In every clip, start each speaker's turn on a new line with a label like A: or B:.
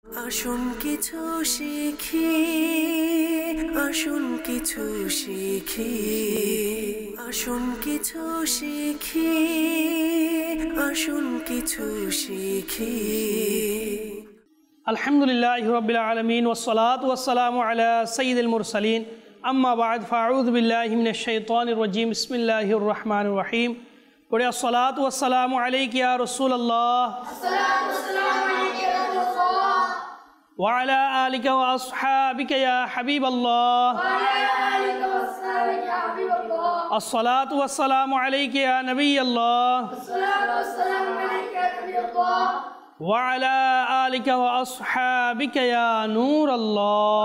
A: আসুন কিছু শিখি, আসুন কিছু শিখি, আসুন কিছু শিখি, আসুন কিছু শিখি।
B: আলহামদুলিল্লাহি রাব্বিল আলামিন ওয়াসসালাতু ওয়াসসালামু আলা সাইয়্যিদিল মুরসালিন আম্মা বা'দ ফাআউযু বিল্লাহি মিনাশ শাইতানির রাজীম বিসমিল্লাহির রহমানির রহিম। পড়ে আসসালাতু ওয়াসসালামু আলাইকা ইয়া রাসূলুল্লাহ আসসালাতু ওয়াসসালামু আলাইকা ইয়া রাসূলুল্লাহ ওয়া আলা আলিকা ওয়া আসহাবিকা ইয়া হাবিবাল্লাহ ওয়া আলা আলিকা ওয়া আসহাবিকা ইয়া হাবিবাল্লাহ আসসালাতু ওয়াসসালামু আলাইকা ইয়া নাবিয়াল্লাহ আসসালাতু ওয়াসসালামু আলাইকা ইয়া নাবিয়াল্লাহ وعلى آلك وأصحابك يا نور الله।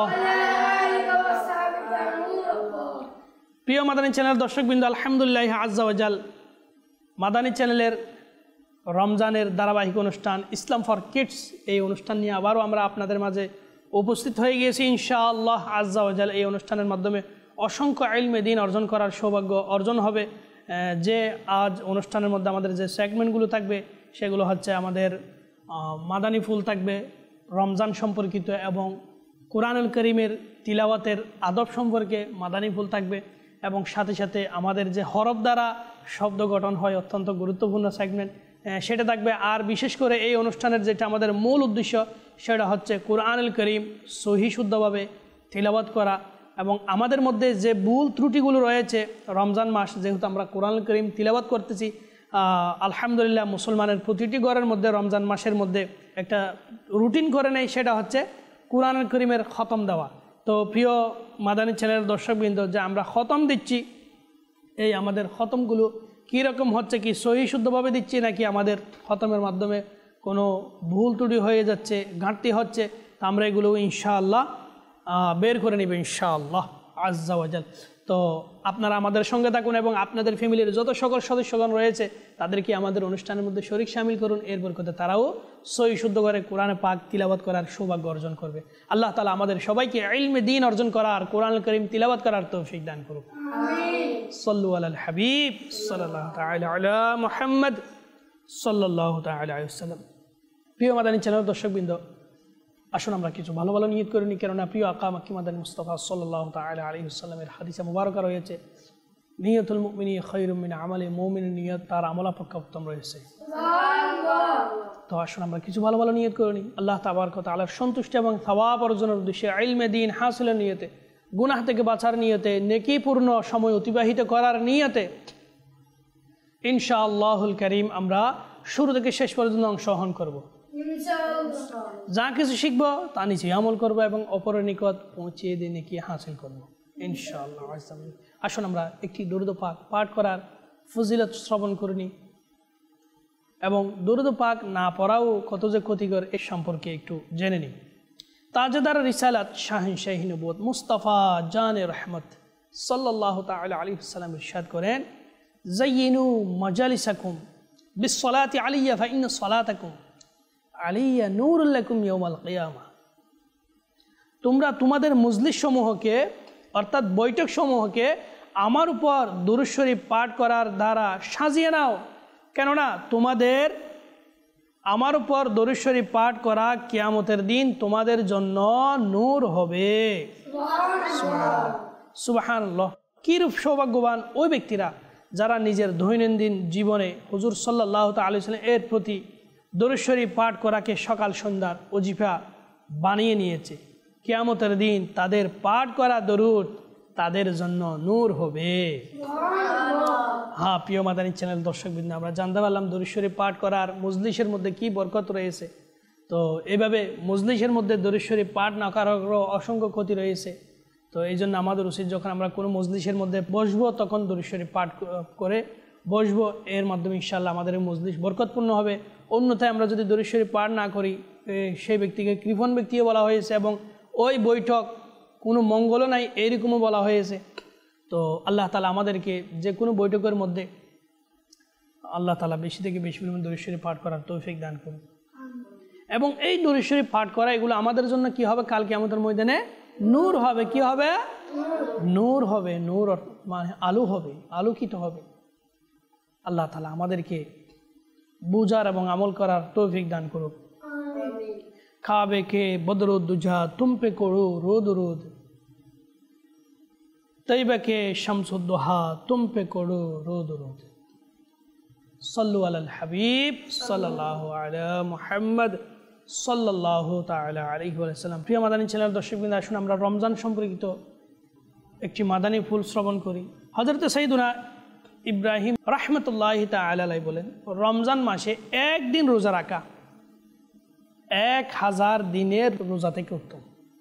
B: প্রিয় মাদানী চ্যানেল দর্শকবৃন্দ, আলহামদুলিল্লাহ আজ্জা ওয়াজাল মাদানী চ্যানেলের রমজানের ধারাবাহিক অনুষ্ঠান ইসলাম ফর কিডস, এই অনুষ্ঠান নিয়ে আবারও আমরা আপনাদের মাঝে উপস্থিত হয়ে গিয়েছি ইনশাআল্লাহ আজ্জা ওয়াজাল। এই অনুষ্ঠানের মাধ্যমে অসংখ্য ইলমে দ্বীন অর্জন করার সৌভাগ্য অর্জন হবে। যে আজ অনুষ্ঠানের মধ্যে আমাদের যে সেগমেন্টগুলো থাকবে সেগুলো হচ্ছে আমাদের মাদানী ফুল থাকবে রমজান সম্পর্কিত, এবং কোরআনুল করিমের তিলাওয়াতের আদব সম্পর্কে মাদানী ফুল থাকবে, এবং সাথে সাথে আমাদের যে হরফ দ্বারা শব্দ গঠন হয় অত্যন্ত গুরুত্বপূর্ণ সেগমেন্ট সেটা থাকবে। আর বিশেষ করে এই অনুষ্ঠানের যেটা আমাদের মূল উদ্দেশ্য সেটা হচ্ছে কোরআনুল করিম সহি শুদ্ধভাবে তিলাওয়াত করা, এবং আমাদের মধ্যে যে ভুল ত্রুটিগুলো রয়েছে রমজান মাস যেহেতু আমরা কোরআনুল করিম তিলাওয়াত করতেছি, আলহামদুলিল্লাহ মুসলমানের প্রতিটি ঘরের মধ্যে রমজান মাসের মধ্যে একটা রুটিন করে নেয়, সেটা হচ্ছে কোরআনুল করিমের খতম দেওয়া। তো প্রিয় মাদানী চ্যানেলের দর্শকবৃন্দ, যে আমরা খতম দিচ্ছি, এই আমাদের খতমগুলো কীরকম হচ্ছে, কি সহি শুদ্ধভাবে দিচ্ছি নাকি আমাদের খতমের মাধ্যমে কোনো ভুল ত্রুটি হয়ে যাচ্ছে, ঘাটতি হচ্ছে, তা আমরা এগুলো ইনশাআল্লাহ বের করে নেব ইনশাআল্লাহ আজ্জা ওয়াজাল। তো আপনারা আমাদের সঙ্গে থাকুন এবং আপনাদের ফ্যামিলির যত সকল সদস্যগণ রয়েছে তাদেরকে আমাদের অনুষ্ঠানের মধ্যে শরীক শামিল করুন। এর বরকতে তারাও সহি শুদ্ধ করে কোরআনে পাক তিলাওয়াত করার সৌভাগ্য অর্জন করবে। আল্লাহ তাআলা আমাদের সবাইকে ইলমে দ্বীন অর্জন করার, কোরআনুল কারীম তিলাওয়াত করার তৌফিক দান করুন। আমিন। সাল্লু আলাল হাবিব সাল্লাল্লাহু তাআলা আলা মুহাম্মদ সাল্লাল্লাহু তাআলা আলাইহি ওয়াসাল্লাম। প্রিয় মাদানী চ্যানেল দর্শকবৃন্দ, আসুন আমরা কিছু ভালো ভালো নিয়ত করে নিই, কেননা প্রিয় আকা মাক্কি মাদানী মুস্তাফা সাল্লাল্লাহু তাআলা আলাইহি ওয়াসাল্লামের হাদিসে মুবারকা রয়েছে, নিয়তুল মুমিনি খায়রুম মিন আমালি, মুমিনের নিয়ত তার আমল অপেক্ষা উত্তম রয়েছে। তো আসুন আমরা কিছু ভালো ভালো নিয়ত করে নিই আল্লাহ তাবারক ওয়া তাআলার সন্তুষ্টি এবং সওয়াব অর্জনের উদ্দেশ্যে, ইলমে দ্বীন হাসিলের নিয়তে, গুনাহ থেকে বাঁচার নিয়তে, নেকিপূর্ণ সময় অতিবাহিত করার নিয়তে ইনশাআল্লাহুল কারীম আমরা শুরু থেকে শেষ পর্যন্ত অংশগ্রহণ করব। যা কিছু শিখব তা নিজে আমল করব এবং অপরের নিকট পৌঁছিয়ে দিয়ে নেকি হাসিল করব ইনশাআল্লাহ। আসুন আমরা একটি দরুদ পাক পাঠ করার ফজিলত শ্রবণ করে নিই, এবং দরুদ পাক না পড়াও কত যে ক্ষতিকর এ সম্পর্কে একটু জেনে নিই। তাজদার রিসালাত শাহিনশাহী নবুয়ত মুস্তাফা জানে রহমত সাল্লাল্লাহু তাআলা আলাইহি ওয়াসাল্লাম ইরশাদ করেন, যায়িনু মাজালিসাকুম বিসসালাতি আলাইয়া ফা ইন্না সালাতাকুম আলাইয়া নূরুল লাকুম ইয়াউমাল কিয়ামা। তোমরা তোমাদের মজলিস সমূহকে অর্থাৎ বৈঠক সমূহকে আমার উপর দুরূদ শরীফ পাঠ করার দ্বারা সাজিয়ে নাও, কেননা তোমাদের আমার উপর দুরূদ শরীফ পাঠ করা কিয়ামতের দিন তোমাদের জন্য নূর হবে। সুবহানাল্লাহ। কিরূপ সৌভাগ্যবান ওই ব্যক্তিরা যারা নিজের দৈনন্দিন জীবনে হুজুর সাল্লাল্লাহু তাআলা আলাইহি ওয়াসাল্লাম এর প্রতি দরুদ শরীফ পাঠ করাকে সকাল সন্ধ্যার ওজিফা বানিয়ে নিয়েছে। কিয়ামতের দিন তাদের পাঠ করা দরুদ তাদের জন্য নূর হবে। হ্যাঁ প্রিয় মাদানী চ্যানেল দর্শকবৃন্দ, আমরা জানতে পারলাম দরুদ শরীফ পাঠ করার মজলিসের মধ্যে কি বরকত রয়েছে। তো এইভাবে মজলিসের মধ্যে দরুদ শরীফ পাঠ না করারও অসংখ্য ক্ষতি রয়েছে। তো এই জন্য আমাদের উচিত যখন আমরা কোনো মজলিসের মধ্যে বসবো তখন দরুদ শরীফ পাঠ করে বসবো, এর মাধ্যমে ইনশাআল্লাহ আমাদের মজলিস বরকতপূর্ণ হবে। অন্যথায় আমরা যদি দরুদ শরীফ পাঠ না করি সেই ব্যক্তিকে কৃপণ ব্যক্তিও বলা হয়েছে, এবং ওই বৈঠক কোনো মঙ্গলও নাই এইরকমও বলা হয়েছে। তো আল্লাহ তাআলা আমাদেরকে যে কোনো বৈঠকের মধ্যে আল্লাহ তাআলা বেশি থেকে বেশি পরিমাণ দরুদ শরীফ পাঠ করার তৌফিক দান করুন। এবং এই দরুদ শরীফ পাঠ করা এগুলো আমাদের জন্য কি হবে, কাল কিয়ামতের ময়দানে নূর হবে। কি হবে? নূর হবে। নূর মানে আলো হবে, আলোকিত হবে। আল্লাহ তাআলা আমাদেরকে বুঝার এবং আমল করার তৌফিক দান করুক। काबे के बदरुद्दुजा तुम पे करो रोद रोद, तैबा के शम्सुद्दुहा तुम पे करो रोद रोद। सल्लु अलल हबीब सल्लल्लाहु अला मुहम्मद सल्लल्लाहु ताआला अलैहि ওয়াসাল্লাম। প্রিয় মাদানী চ্যানেল দর্শকবৃন্দ, আসুন আমরা রমজান সম্পর্কিত একটি মাদানী ফুল শ্রবণ করি। হযরত সাইয়্যিদুনা ইব্রাহিম রাহমাতুল্লাহি তাআলা আলাইহি বলেন, রমজান মাসে একদিন রোজা রাখা 1000 দিনের রোজা থেকে উত্তম।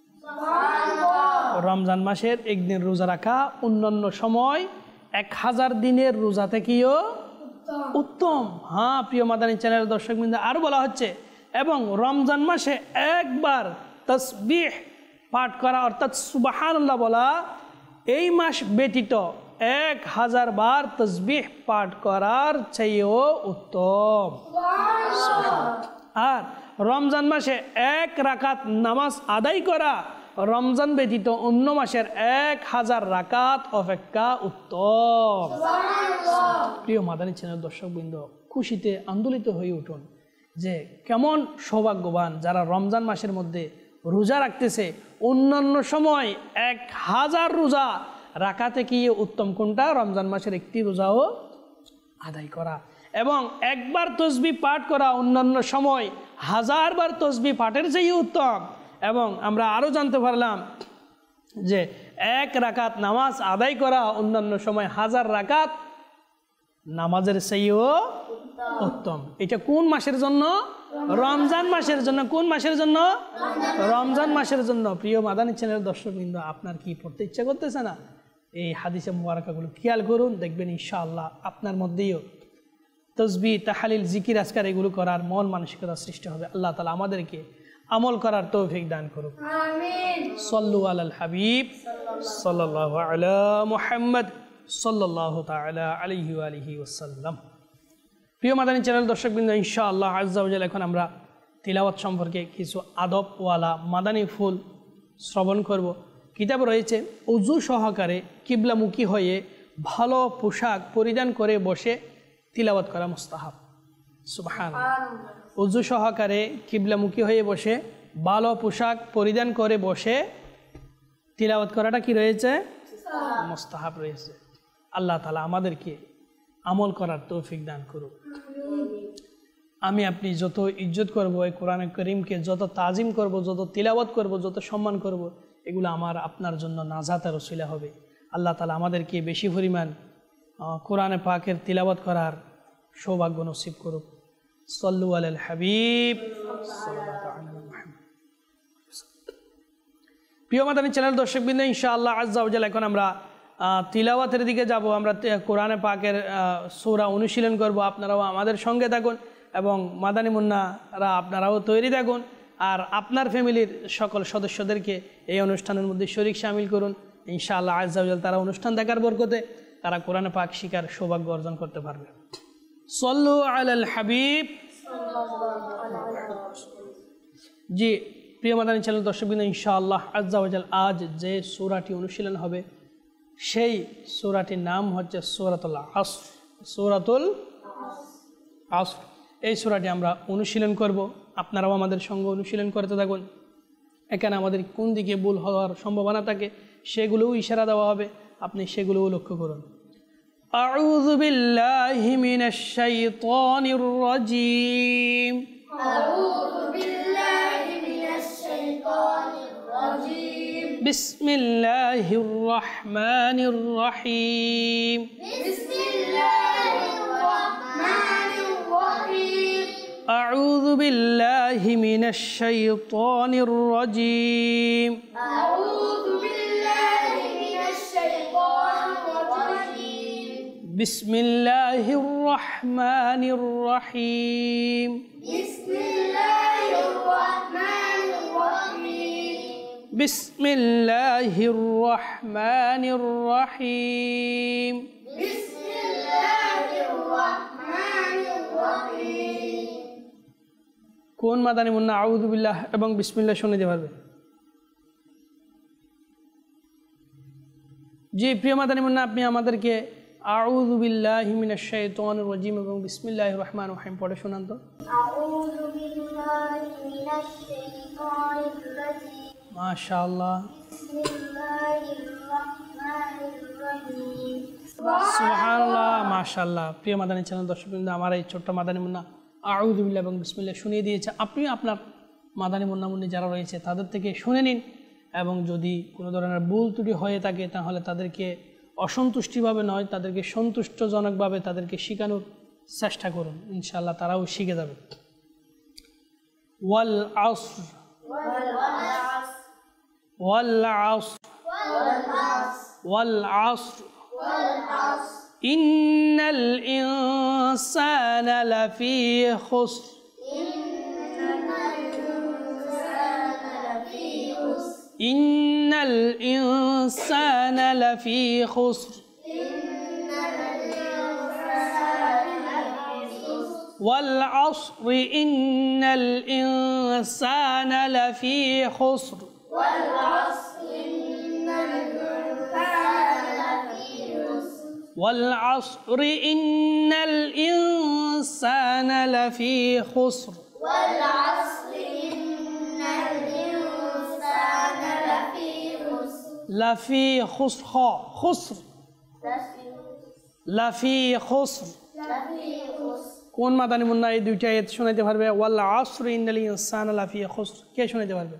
B: রমজান মাসের একদিন রোজা রাখা অন্যান্য সময় 1000 দিনের রোজা থেকেও উত্তম। হ্যাঁ প্রিয় মাদানী চ্যানেলের দর্শকবৃন্দ, আরও বলা হচ্ছে এবং রমজান মাসে একবার তাসবিহ পাঠ করা অর্থাৎ সুবহানাল্লাহ বলা এই মাস ব্যতীত 1000 বার তাসবিহ পাঠ করার চেয়েও উত্তম। আর রমজান মাসে 1 রাকাত নামাজ আদায় করা রমজান ব্যতীত অন্য মাসের 1000 রাকাত অপেক্ষা উত্তম। প্রিয় মাদানী চ্যানেল দর্শকবৃন্দ, খুশিতে আন্দোলিত হয়ে উঠুন যে কেমন সৌভাগ্যবান যারা রমজান মাসের মধ্যে রোজা রাখতেছে। অন্যান্য সময় 1000 রোজা রাখা থেকে উত্তম কোনটা? রমজান মাসের একটি রোজাও আদায় করা এবং একবার তসবিহ পাঠ করা অন্যান্য সময় 1000 বার তসবিহ পাঠের চেয়ে উত্তম। এবং আমরা আরও জানতে পারলাম যে 1 রাকাত নামাজ আদায় করা অন্যান্য সময় 1000 রাকাত নামাজের চেয়েও উত্তম। এটা কোন মাসের জন্য? রমজান মাসের জন্য। কোন মাসের জন্য? রমজান মাসের জন্য। প্রিয় মাদানী চ্যানেল দর্শকবৃন্দ, আপনার কি পড়তে ইচ্ছা করতেছে না? এই হাদিসে মুবারাকাগুলো খেয়াল করুন, দেখবেন ইনশাআল্লাহ আপনার মধ্যেও তসবিহ তাহলিল জিকির আজকার এগুলো করার মন মানসিকতা সৃষ্টি হবে। আল্লাহ তাআলা আমাদেরকে আমল করার তৌফিক দান করুক। আমিন। সাল্লু আলাল হাবিব সাল্লাল্লাহু আলা মুহাম্মদ সাল্লাল্লাহু তাআলা আলাইহি ওয়া আলিহি ওয়াসাল্লাম। প্রিয় মাদানী চ্যানেল দর্শকবৃন্দ, ইনশাআল্লাহ আজ্জা ওয়া জাল্লা এখন আমরা তিলাওয়াত সম্পর্কে কিছু আদবওয়ালা মাদানী ফুল শ্রবণ করব। কিতাব রয়েছে উযু সহকারে কিবলামুখী হয়ে ভালো পোশাক পরিধান করে বসে তিলাওয়াত করা মুস্তাহাব। সুবহানাল্লাহ। উযু সহকারে কিবলামুখী হয়ে বসে ভালো পোশাক পরিধান করে বসে তিলাওয়াত করাটা কি রয়েছে? মুস্তাহাব রয়েছে। আল্লাহ তাআলা আমাদেরকে আমল করার তৌফিক দান করুক। আমি আপনি যত ইজ্জত করব এই কোরআনে করিমকে, যত তাজিম করব, যত তিলাওয়াত করব, যত সম্মান করব, এগুলো আমার আপনার জন্য নাজাতের ওসিলা হবে। আল্লাহ তাআলা আমাদেরকে বেশি পরিমাণ কোরআনে পাকের তিলাওয়াত করার সৌভাগ্য নসিব করুক। সাল্লু আলাল হাবিব সাল্লাল্লাহু আলাইহি ওয়াসাল্লাম। প্রিয় মাদানী চ্যানেল দর্শকবৃন্দ, ইনশাআল্লাহ আজ্জা ওয়া জাল্লা এখন আমরা তিলাওয়াতের দিকে যাব। আমরা কোরআনে পাকের সূরা অনুশীলন করব। আপনারাও আমাদের সঙ্গে থাকুন এবং মাদানী মুন্নারা আপনারাও তৈরি থাকুন। আর আপনার ফ্যামিলির সকল সদস্যদেরকে এই অনুষ্ঠানের মধ্যে শরীক শামিল করুন। ইনশাআল্লাহ আজ্জা ওয়া জাল্লা তারা অনুষ্ঠান দেখার বরকতে তারা কোরআনে পাক শিকার সৌভাগ্য অর্জন করতে পারবে। সাল্লু আলাল হাবিব। জি প্রিয় মাদানী চ্যানেল দর্শকবৃন্দ, ইনশাআল্লাহ আজ্জা ওয়া জাল্লা আজ যে সূরাটি অনুশীলন হবে সেই সূরাটির নাম হচ্ছে সূরাতুল আসর। সূরাতুল আসর এই সূরাটি আমরা অনুশীলন করব। আপনারাও আমাদের সঙ্গে অনুশীলন করতে থাকুন। এখানে আমাদের কোন দিকে ভুল হওয়ার সম্ভাবনা থাকে সেগুলোও ইশারা দেওয়া হবে, আপনি সেগুলোও লক্ষ্য করুন। আউযু বিল্লাহি মিনাশ শাইতানির রাজীম। আউযু বিল্লাহি মিনাশ শাইতানির রাজীম। বিসমিল্লাহির রহমানির রহিম। বিসমিল্লাহির রহমানির রহিম। আউযু বিল্লাহি মিনাশ শাইতানির রাজীম। আউযু বিল্লাহি মিনাশ শাইতানির রাজীম। বিসমিল্লাহির রহমানির রহিম। বিসমিল্লাহির রহমানির রহিম। বিসমিল্লাহির রহমানির রহিম। বিসমিল্লাহির রহমানির রহিম। কোন মাদানী মুন্না আউযু বিল্লাহ এবং বিসমিল্লাহ শুনতে পারবে? জি প্রিয় মাদানী মুন্না, আপনি আমাদেরকে আউযু বিল্লাহি মিনাশ শাইতানির রাজীম এবং বিসমিল্লাহির রহমানির রহিম পড়ে শোনান তো। আউযু বিল্লাহি মিনাশ শাইতানির মাশাআল্লাহ। সুবহানাল্লাহ, মাশাআল্লাহ। প্রিয় মাদানী চ্যানেল দর্শকবৃন্দ, আমার এই ছোট্ট মাদানী মুন্না আউযু বিল্লাহি এবং বিসমিল্লাহ শুনিয়ে দিয়েছে। আপনি আপনার মাদানী মুন্না মুন্নি যারা রয়েছে তাদের থেকে শুনে নিন, এবং যদি কোনো ধরনের ভুল ত্রুটি হয়ে থাকে তাহলে তাদেরকে অসন্তুষ্টিভাবে নয়, তাদেরকে সন্তুষ্টজনকভাবে তাদেরকে শেখানোর চেষ্টা করুন, ইনশাআল্লাহ তারাও শিখে যাবে। ওয়াল আসর, ওয়াল আসর, ওয়াল আসর, ইন্নাল ইনসানা লাফি খুসর, ইন্নাল ইনসানা লাফি খুসর, والعصر إن الإنسان لفي خسر، والعصر إن الإنسان لفي خسر، لفي خسر، خسر، لفي خسر। কোন মাদানী মুন্না এই দুইটা আয়াত শোনাইতে পারবে? ওয়াল আসর ইন্নাল ইনসানা লাফি খুসর, কে শোনাইতে পারবে?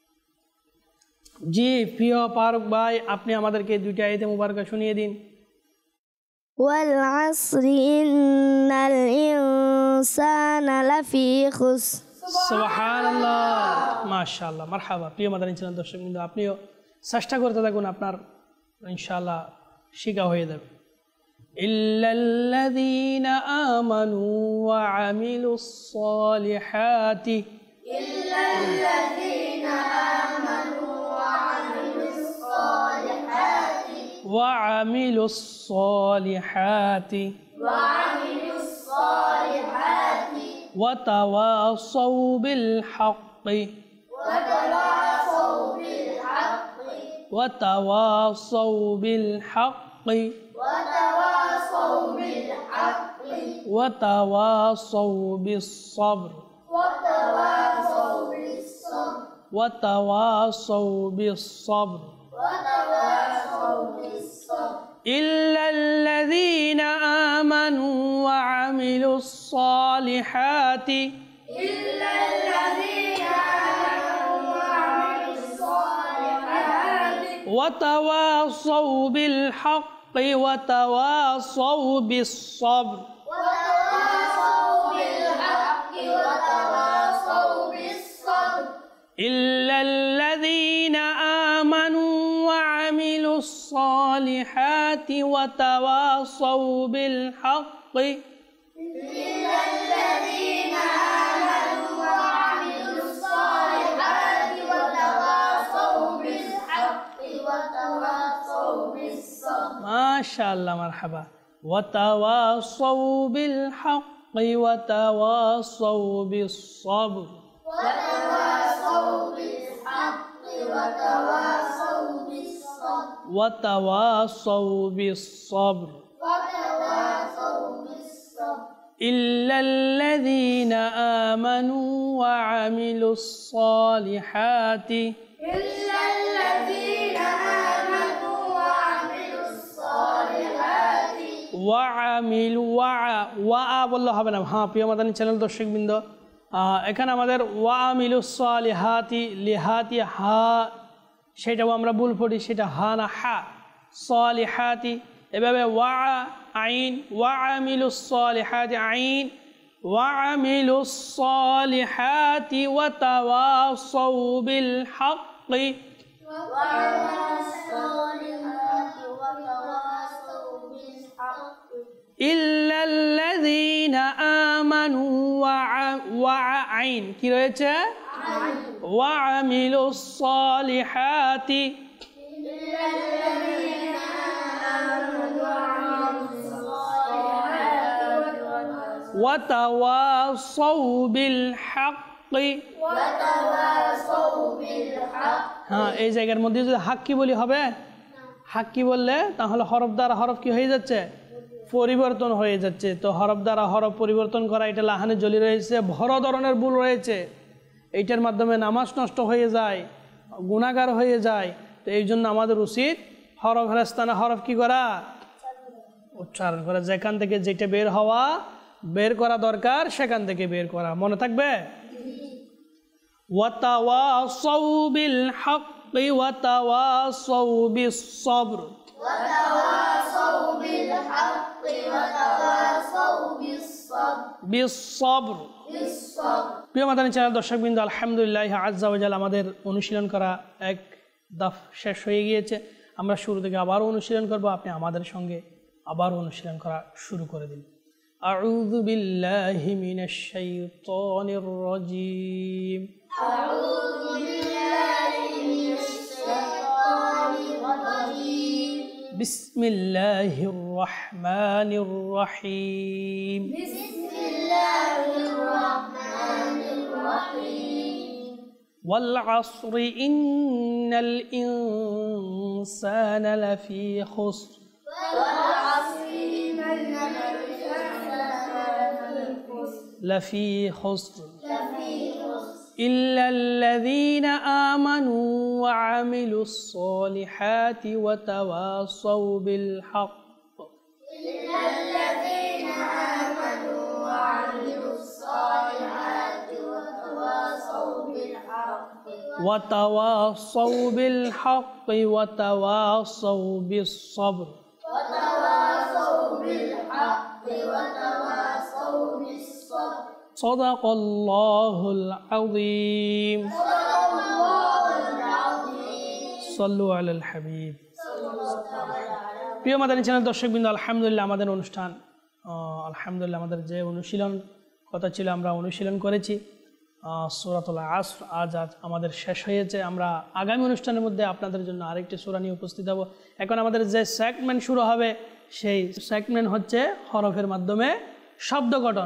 B: জি প্রিয় ফারুক ভাই, আপনি আমাদেরকে দুইটা আয়াতে মুবারকা শুনিয়ে দিন।
C: ওয়াল আসর ইন্নাল ইনসানা লাফি খুসর।
B: সুবহানাল্লাহ, মাশাআল্লাহ, মারহাবা। প্রিয় মাদানী চ্যানেল দর্শকবৃন্দ, আপনিও চেষ্টা করতে থাকুন, আপনার ইনশাআল্লাহ শিখা হয়ে যাবে। إلا الذين آمنوا وعملوا الصالحات،
C: إلا الذين آمنوا وعملوا الصالحات،
B: وعملوا الصالحات،
C: وعملوا الصالحات،
B: وتواصوا بالحق،
C: وتواصوا بالحق،
B: وتواصوا بالحق،
C: وتواصوا بالحق،
B: وتواصوا بالصبر،
C: وتواصوا بالصبر،
B: وتواصوا بالصبر،
C: وتواصوا بالصبر.
B: إلا الذين آمنوا وعملوا الصالحات،
C: إلا الذين آمنوا وعملوا الصالحات،
B: وتواصوا بالحق، وتواصوا بالصبر،
C: وتواصوا بالحق، وتواصوا بالصبر.
B: إلا الذين آمنوا وعملوا الصالحات وتواصوا بالحق،
C: إلا الذين آمنوا وعملوا الصالحات وتواصوا بالحق، وتواصوا بالصبر.
B: ما شاء الله، مرحبا. وتواصوا بالحق وتواصوا بالصبر،
C: وتواصوا بالحق، وتواصوا بالصبر.
B: وتواصوا بالصبر،
C: وتواصوا بالصبر.
B: إلا الذين آمنوا وعملوا الصالحات،
C: إلا الذين آمنوا وعملوا الصالحات.
B: বললে হবে না। হ্যাঁ প্রিয় মাদানী চ্যানেল দর্শকবৃন্দ, এখানে আমাদের ওয়ামিলুস সালিহাতি, লিহাতি হা, সেটাও আমরা ভুল পড়ি, সেটা হা না হা, সালিহাতি। এভাবে ওয়া আইন, ওয়ামিলুস সালিহাতি আইন, ওয়ামিলুস সালিহাতি ওয়া তাওয়াসাউ বিল হাক্কি,
C: وعملوا الصالحات وتواصوا بالحق.
B: إلا الذين آمنوا وعين কি রয়েছে? وعملوا الصالحات،
C: إلا الذين آمنوا وعملوا الصالحات
B: وتواصوا بالحق।
C: وتواصوا بالحق.
B: হ্যাঁ, এই জায়গার মধ্যে যদি হাক্কি বলি হবে, হাক্কি বললে তাহলে হরফ দ্বারা হরফ কি হয়ে যাচ্ছে? পরিবর্তন হয়ে যাচ্ছে। তো হরফ দ্বারা হরফ পরিবর্তন করা, এটা লাহানে জলি রয়েছে, বড় ধরনের ভুল রয়েছে। এইটার মাধ্যমে নামাজ নষ্ট হয়ে যায়, গুনাহগার হয়ে যায়। তো এই জন্য আমাদের উচিত হরফের স্থানে হরফ কি করা, উচ্চারণ করা। যেখান থেকে যেটা বের করা দরকার সেখান থেকে বের করা। মনে থাকবে? ওয়াতাওয়াসাউ বিল হাক্কি ওয়াতাওয়াসাউ বিস সবর।
C: وتواصوا بالحق وتواصوا
B: بالصبر। প্রিয় মাদানী চ্যানেল দর্শকবৃন্দ, আলহামদুলিল্লাহ আজ্জা ওয়া জাল আমাদের অনুশীলন করা এক দফ শেষ হয়ে গিয়েছে। আমরা শুরু থেকে আবারও অনুশীলন করব। আপনি আমাদের সঙ্গে আবারও অনুশীলন করা শুরু করে দিন। আউযু বিল্লাহি মিনাশ শাইতানির রাজীম।
C: أعوذ بالله من الشيطان الرجيم.
B: بسم الله الرحمن الرحيم.
C: بسم الله الرحمن الرحيم.
B: والعصر إن الإنسان لفي خسر.
C: والعصر إن الإنسان
B: لفي خسر
C: لفي خسر
B: إلا الذين آمنوا وعملوا الصالحات وتواصوا بالحق.
C: إلا الذين آمنوا وعملوا الصالحات وتواصوا بالحق
B: وتواصوا بالحق وتواصوا بالصبر.
C: وتواصوا بالحق وتواصوا بالصبر.
B: صدق الله العظيم.
C: صدق الله العظيم.
B: صلوا على الحبيب.
C: صلى الله عليه
B: প্রিয় মাদানী চ্যানেল দর্শকবৃন্দ, আলহামদুলিল্লাহ আমাদের অনুষ্ঠান আলহামদুলিল্লাহ আমাদের যে অনুশীলন কথা ছিল আমরা অনুশীলন করেছি সূরাতুল আসর। আজ আমাদের শেষ হয়েছে। আমরা আগামী অনুষ্ঠানের মধ্যে আপনাদের জন্য আরেকটি সূরা নিয়ে উপস্থিত হব। এখন আমাদের যে সেগমেন্ট শুরু হবে সেই সেগমেন্ট হচ্ছে হরফের মাধ্যমে শব্দ গঠন।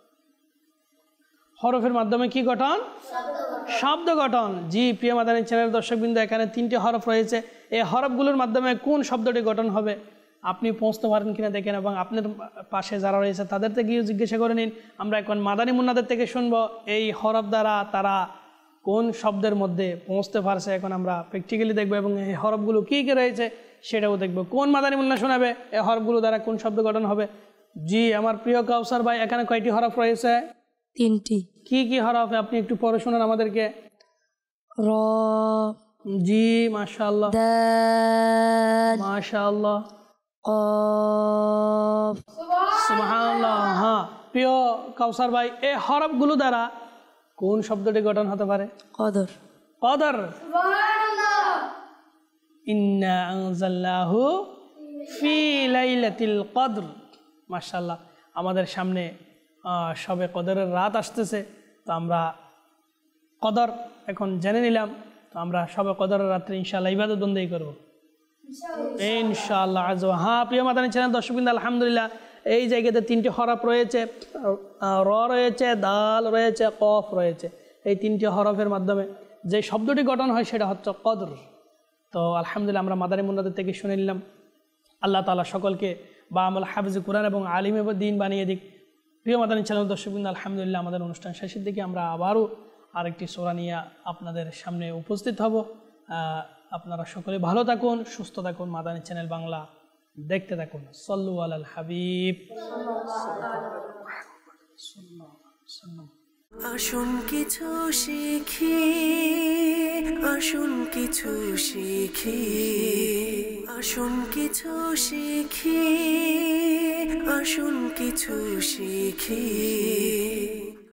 B: হরফের মাধ্যমে কি গঠন? শব্দ গঠন। জি প্রিয় মাদানী চ্যানেল দর্শকবৃন্দ, এখানে 3টি হরফ রয়েছে। এই হরফগুলোর মাধ্যমে কোন শব্দটি গঠন হবে আপনি পৌঁছতে পারেন কিনা দেখেন, এবং আপনার পাশে যারা রয়েছে তাদের থেকেও জিজ্ঞাসা করে নিন। আমরা এখন মাদানী মুন্নাদের থেকে শুনবো এই হরফ দ্বারা তারা কোন শব্দের মধ্যে পৌঁছতে পারছে। এখন আমরা প্র্যাকটিক্যালি দেখবো এবং এই হরফগুলো কী কী রয়েছে সেটাও দেখবো। কোন মাদানী মুন্না শোনাবে এই হরফগুলো দ্বারা কোন শব্দ গঠন হবে? জি আমার প্রিয় কাউসার ভাই, এখানে কয়টি হরফ রয়েছে?
D: 3টি।
B: কি কি হরফ আপনি একটু পড়ে শোনান আমাদেরকে।
D: র,
B: জি মাশাআল্লাহ
D: দাল,
B: মাশাআল্লাহ
D: কফ।
B: সুবহানাল্লাহ। হ্যাঁ প্রিয় কাউসার ভাই, এই হরফগুলো দ্বারা কোন শব্দটি গঠন হতে পারে?
D: কদর।
B: কদর। ইন্না আনজালনাহু ফি লাইলাতিল কদর। মাশাআল্লাহ আমাদের সামনে শবে কদরের রাত আসতেছে। তো আমরা কদর এখন জেনে নিলাম। তো আমরা শবে কদরের রাত্রে ইনশাআল্লাহ ইবাদত বন্দেগী করব ইনশাআল্লাহ আজ। হ্যাঁ প্রিয় মাদানী চ্যানেল দর্শকবৃন্দ, আলহামদুলিল্লাহ এই জায়গাতে 3টি হরফ রয়েছে। র রয়েছে, দাল রয়েছে, কফ রয়েছে। এই 3টি হরফের মাধ্যমে যে শব্দটি গঠন হয় সেটা হচ্ছে কদর। তো আলহামদুলিল্লাহ আমরা মাদানী মুন্নাদের থেকে শুনে নিলাম। আল্লাহ তাআলা সকলকে বা আমল হাফিজ কুরআন এবং আলিম দ্বীন বানিয়ে দিক। প্রিয় মাদানী চ্যানেল দর্শকবৃন্দ, আলহামদুলিল্লাহ আমাদের অনুষ্ঠান শেষের দিকে আমরা আবারও আরেকটি সূরা নিয়ে আপনাদের সামনে উপস্থিত হব। আপনারা সকলে ভালো থাকুন, সুস্থ থাকুন, মাদানী চ্যানেল বাংলা দেখতে থাকুন। সাল্লু আলাল হাবিব।
A: আসুন কিছু শিখি, আসুন কিছু শিখি, আসুন কিছু শিখি, আসুন কিছু শিখি।